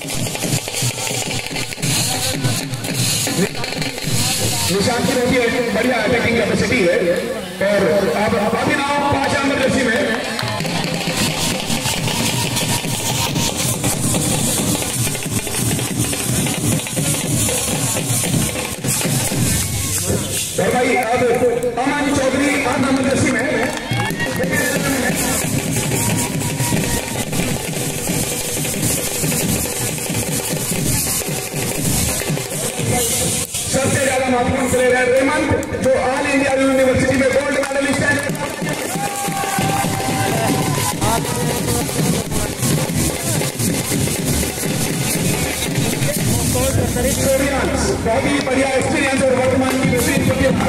निशान की होती है, बढ़िया अटैकिंग कैपेसिटी है। और अब अभी नाम 5 नंबर जर्सी में और भाई अब अमन चौधरी 8 नंबर जर्सी में सबसे ज्यादा महत्वपूर्ण प्लेयर है रेमंड, जो ऑल इंडिया यूनिवर्सिटी में गोल्ड मेडलिस्ट है। बहुत ही बढ़िया एक्सपीरियंस और वर्तमान की बेहतरीन प्रतिभा।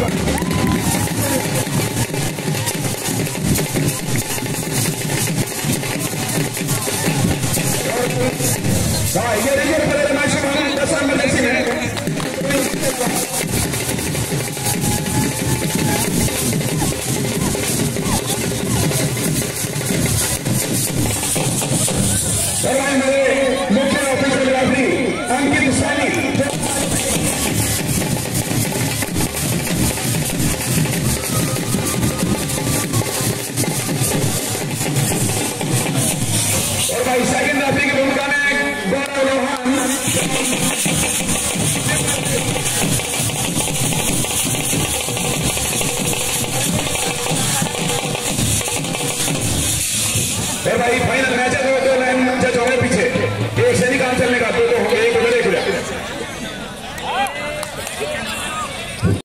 ये देखिए प्लेयर मैच में 10 नंबर जर्सी में मेरे मुख्य ऑफिसर रेफरी अंकित सैनी और भाई सेकंड रेफरी की भूमिका में गौरव लोहान। भाई फाइनल मैच है, 2 लाइन जज हो गए पीछे, एक से नहीं काम चलने का, 2 हो गया।